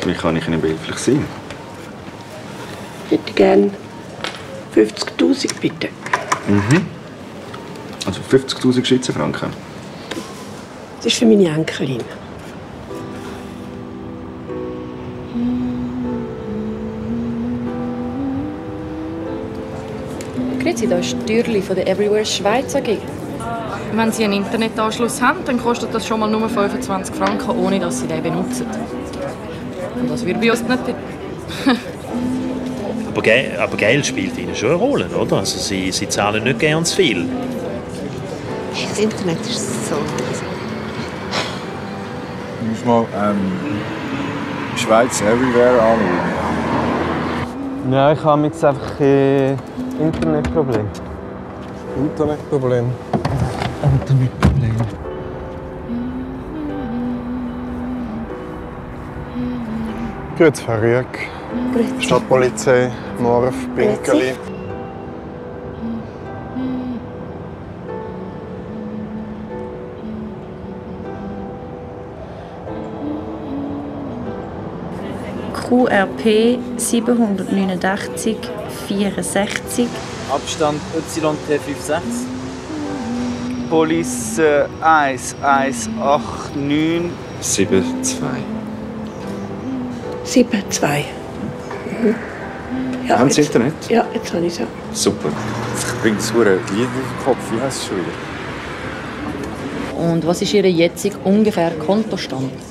Wie kann ich Ihnen behilflich sein? Ich hätte gerne 50'000 bitte. Mhm. Also 50'000 Schweizer Franken. Das ist für meine Enkelin. Grüezi, da ist Türli von der Everywhere Schweiz AG. Wenn Sie einen Internetanschluss haben, dann kostet das schon mal nur 25 Franken, ohne dass Sie den benutzen. Und das wird bei uns nicht. Aber Geld spielt Ihnen schon eine Rolle, oder? Also Sie zahlen nicht gerne zu viel. Das Internet ist so... Du musst mal Schweiz Everywhere anschauen. Ja, ich habe jetzt einfach ein Internetproblem. Internetproblem? Internetproblem. Grüezi, Frau Rüegg. Grüezi. Stadtpolizei, Morf, Pinkeli. QRP 789 64. Abstand YT56. Police 1189 72. 7,2. Mhm. Ja, Haben Sie Internet? Ja, jetzt habe ich es. Super. Ich bringe das Lied in den Kopf. Wie heisst es schon wieder? Und was ist Ihr jetziger ungefähr Kontostand?